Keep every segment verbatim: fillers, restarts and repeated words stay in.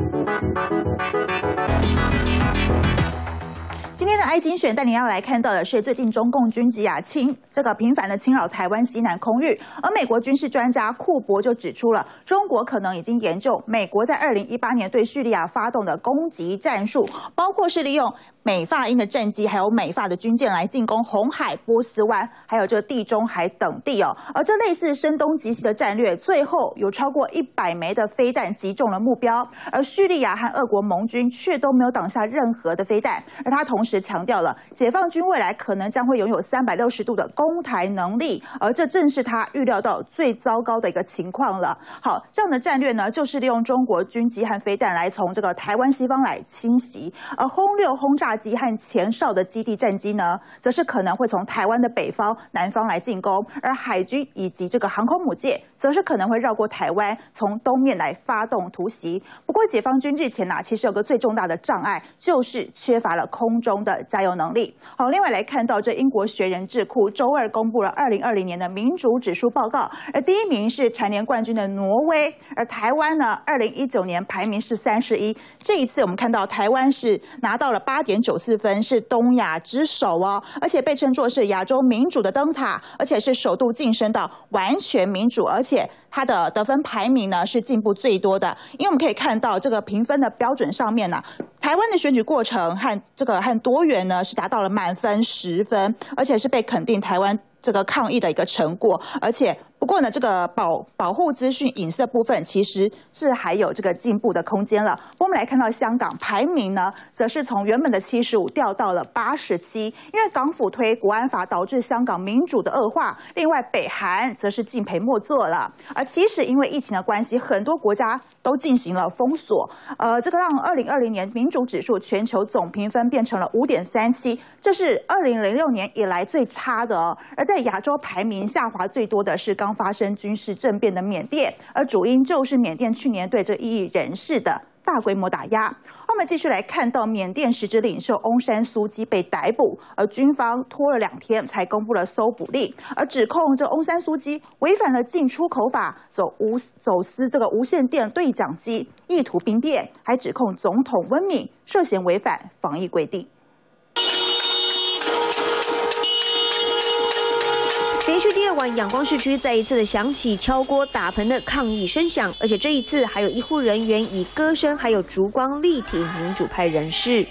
今天的爱精选带你要来看到的是，最近中共军机啊侵这个频繁的侵扰台湾西南空域，而美国军事专家库珀就指出了，中国可能已经研究美国在二零一八年对叙利亚发动的攻击战术，包括是利用美法英的战机，还有美法的军舰来进攻红海、波斯湾，还有这个地中海等地哦。而这类似声东击西的战略，最后有超过一百枚的飞弹击中了目标，而叙利亚和俄国盟军却都没有挡下任何的飞弹。而他同时强调了，解放军未来可能将会拥有三百六十度的攻台能力，而这正是他预料到最糟糕的一个情况了。好，这样的战略呢，就是利用中国军机和飞弹来从这个台湾西方来侵袭，而轰六轰炸机和前哨的基地战机呢，则是可能会从台湾的北方、南方来进攻，而海军以及这个航空母舰，则是可能会绕过台湾，从东面来发动突袭。不过，解放军日前呐、啊，其实有个最重大的障碍，就是缺乏了空中的加油能力。好，另外来看到这英国学人智库周二公布了二零二零年的民主指数报告，而第一名是蝉联冠军的挪威，而台湾呢，二零一九年排名是三十一。这一次我们看到台湾是拿到了八点九四分，是东亚之首哦，而且被称作是亚洲民主的灯塔，而且是首度晋升到完全民主，而且它的得分排名呢是进步最多的。因为我们可以看到这个评分的标准上面呢、啊，台湾的选举过程和这个和多元呢是达到了满分十分，而且是被肯定台湾这个抗疫的一个成果，而且。不过呢，这个保保护资讯隐私的部分其实是还有这个进步的空间了。我们来看到香港排名呢，则是从原本的七十五掉到了八十七，因为港府推国安法导致香港民主的恶化。另外，北韩则是敬陪末座了。而其实因为疫情的关系，很多国家都进行了封锁，呃，这个让二零二零年民主指数全球总评分变成了五点三七，这是二零零六年以来最差的哦。而在亚洲排名下滑最多的是刚发生军事政变的缅甸，而主因就是缅甸去年对这异议人士的大规模打压。我们继续来看到缅甸实质领袖翁山苏姬被逮捕，而军方拖了两天才公布了搜捕令，而指控这翁山苏姬违反了进出口法，走无走私这个无线电对讲机，意图兵变，还指控总统温敏涉嫌违反防疫规定。 连续第二晚，仰光市区再一次的响起敲锅打盆的抗议声响，而且这一次还有医护人员以歌声还有烛光力挺民主派人士。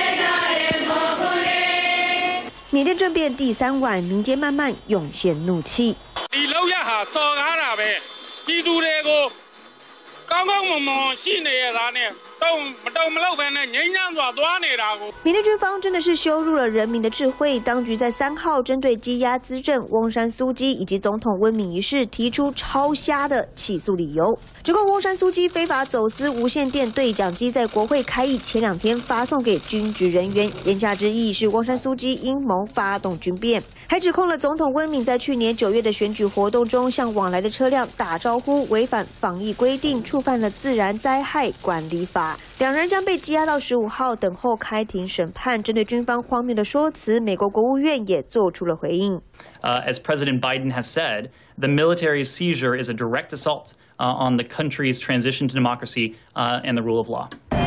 缅甸政变第三晚，民間慢慢湧現怒氣。 你老一下傻眼啦呗，呢度呢個剛剛忙忙先嚟啊，啥呢？都都唔老闆呢，人人話多呢啦個。 缅甸军方真的是羞辱了人民的智慧。当局在三号针对羁押资政翁山苏姬以及总统温敏一事提出超瞎的起诉理由，指控翁山苏姬非法走私无线电对讲机，在国会开议前两天发送给军职人员，言下之意是翁山苏姬阴谋发动军变，还指控了总统温敏在去年九月的选举活动中向往来的车辆打招呼，违反防疫规定，触犯了自然灾害管理法。两人将被羁押到十五号等候开庭审判。针对军方荒谬的说辞，美国国务院也做出了回应。 Uh, as President Biden has said, the military seizure is a direct assault uh, on the country's transition to democracy uh, and the rule of law.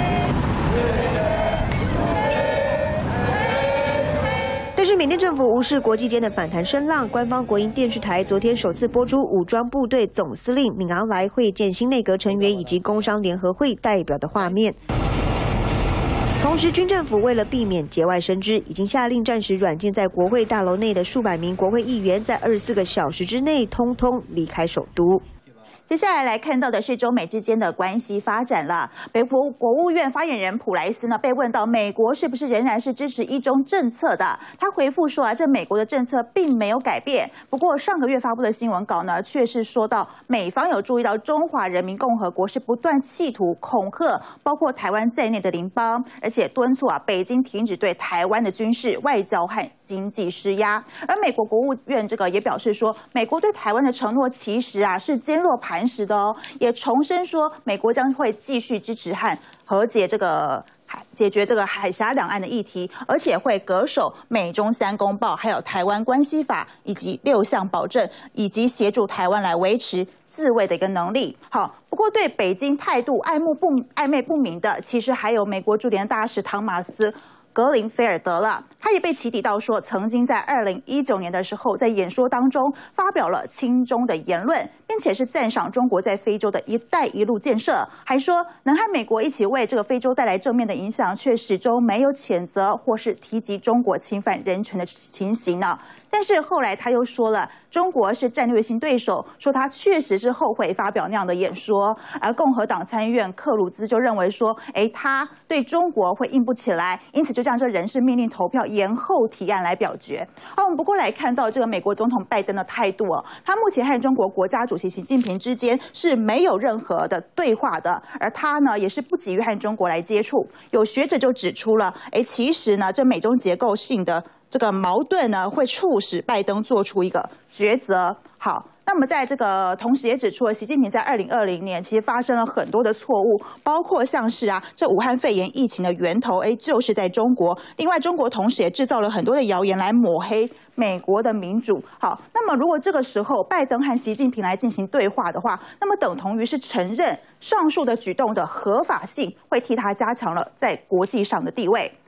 但是缅甸政府无视国际间的反弹声浪，官方国营电视台昨天首次播出武装部队总司令敏昂莱会见新内阁成员以及工商联合会代表的画面。同时，军政府为了避免节外生枝，已经下令暂时软禁在国会大楼内的数百名国会议员，在二十四个小时之内通通离开首都。 接下来来看到的是中美之间的关系发展了。美国国务院发言人普莱斯呢被问到美国是不是仍然是支持一中政策的，他回复说啊，这美国的政策并没有改变。不过上个月发布的新闻稿呢，却是说到美方有注意到中华人民共和国是不断企图恐吓包括台湾在内的邻邦，而且敦促啊北京停止对台湾的军事、外交和经济施压。而美国国务院这个也表示说，美国对台湾的承诺其实啊是坚若磐石的哦，也重申说美国将会继续支持和和解这个解决这个海峡两岸的议题，而且会恪守美中三公报，还有台湾关系法以及六项保证，以及协助台湾来维持自卫的一个能力。好，不过对北京态度暧昧不暧昧不明的，其实还有美国驻联大使汤马斯。格林菲尔德了，他也被起底到说，曾经在二零一九年的时候，在演说当中发表了亲中的言论，并且是赞赏中国在非洲的一带一路建设，还说能和美国一起为这个非洲带来正面的影响，却始终没有谴责或是提及中国侵犯人权的情形呢。但是后来他又说了，中国是战略性对手，说他确实是后悔发表那样的演说。而共和党参议院克鲁兹就认为说，哎，他对中国会硬不起来，因此就将这人事命令投票延后提案来表决。好，我们不过来看到这个美国总统拜登的态度哦，他目前和中国国家主席习近平之间是没有任何的对话的，而他呢也是不急于和中国来接触。有学者就指出了，哎，其实呢这美中结构性的这个矛盾呢，会促使拜登做出一个抉择。好，那么在这个同时也指出了，习近平在二零二零年其实发生了很多的错误，包括像是啊，这武汉肺炎疫情的源头，哎，就是在中国。另外，中国同时也制造了很多的谣言来抹黑美国的民主。好，那么如果这个时候拜登和习近平来进行对话的话，那么等同于是承认上述的举动的合法性，会替他加强了在国际上的地位。